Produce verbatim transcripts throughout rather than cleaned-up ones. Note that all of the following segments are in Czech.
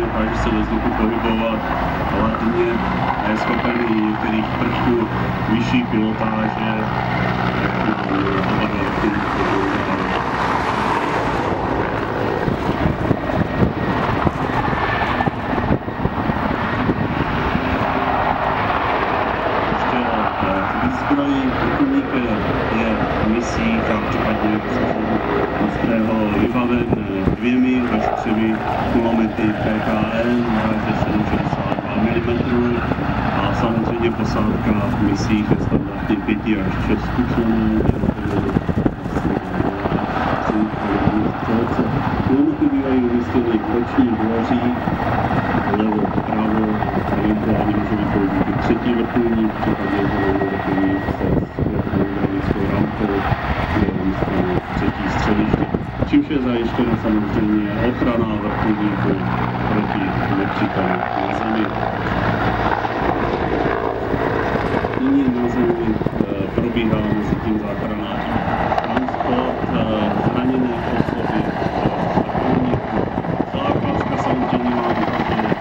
dokáže se ve vzduchu pohybovat hladně a je schopen i některých prvků vyšší pilotáže, jako oba dva vrtulníky používají. Výzbroj vrtulníka je v misích a případně ostrého vybaven dvěmi až třemi kulomety P K M ráže sedm set šedesát dva milimetrů a samozřejmě posádka v misích je standardně pěti až šesti členů. Kulomety bývají umístěny v bočních dveřích, levo, pravo, eventuálně může být použít třetí vrtulník, případně zvolený vrtulník se světlou rampou, kde je umístěno třetí střediště. Čímž je zajištěna samozřejmě ochrana vrtulníku proti nepříteli na zemi. Nyní na zemi probíhá mezi tím záchranáři transport zraněné osoby vrtulníku. Základka samozřejmě má vypadat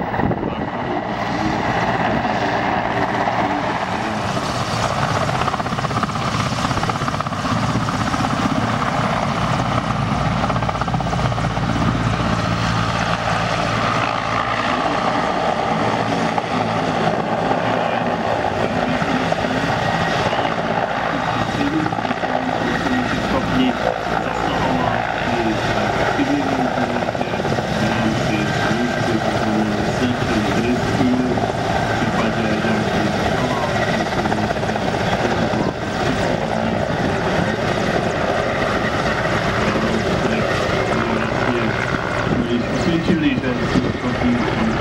usvědčili, že jsou schopni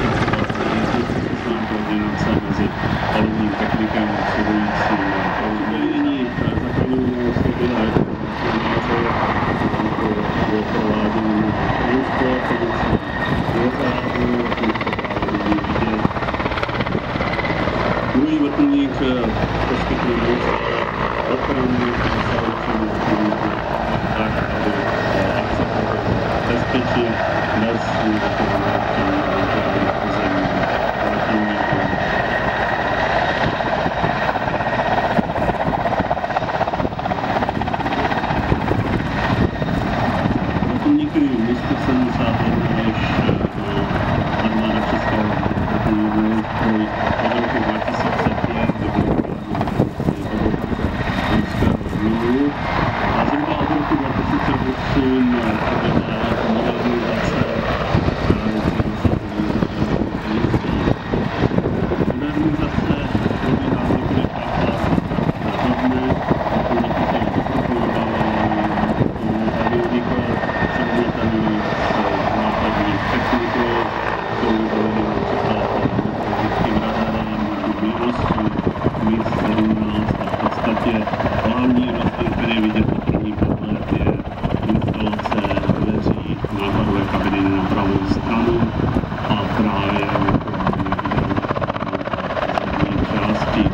koordinace mezi palubním technikem a obsluhujícím pozdějení zapravují osoby a je to provádění transport, druhý vrtulník poskytuje neustále ochranu zaručenou vrtulníku tak, aby akce bezpečně bez vrtulníky pozemní vrtulníků. Vrtulníky M I sto sedmdesát jedna než armáda České republiky od roku dva tisíce pět do roku a zhruba od roku dva tisíce osm proběhla modernizace modernizace probíhá v několika fázích hlavně vrtulníky se postupovávají avionikou samotnou s nákladní technikou, jsou vybavený například meteorologickým radarem výnosů M I sedmnáct a v podstatě hlavní rozdíl, který je vidět na první pohled, je instalace dveří nákladové kabiny na pravou stranu a právě zadní části.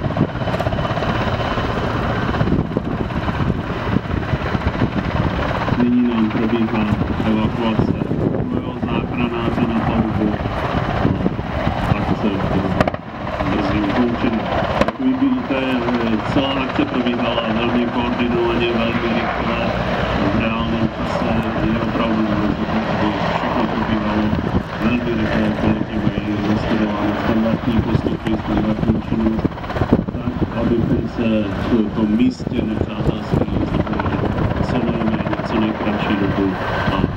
Nyní nám probíhá evakuace druhého záchranáře na palubu a akce brzy ukončena. Jak vidíte, celá akce probíhala velmi koordinovaně, velmi rychle, v reálném čase. Je opravdu důležité, aby všechno probíhalo velmi rychle, piloti mají nastudováno standardní postupy, standardní činnost, tak, abychom se v tom místě nepřátelství zabili co nejméně, co nejkratší dobu a